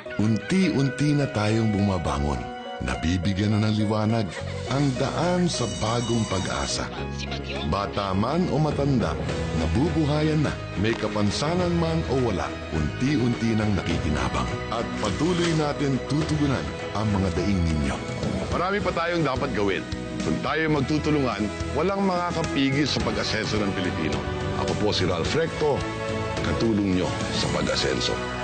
Unti-unti na tayong bumabangon. Nabibigyan na ng liwanag ang daan sa bagong pag-asa. Bata man o matanda, nabubuhayan na. May kapansanan man o wala, unti-unti nang nakikinabang. At patuloy natin tutugunan ang mga daing ninyo. Marami pa tayong dapat gawin. Kung tayo magtutulungan, walang makakapigil sa pag-asenso ng Pilipino. Ako po si Ralph Recto, katulong nyo sa pag-asenso.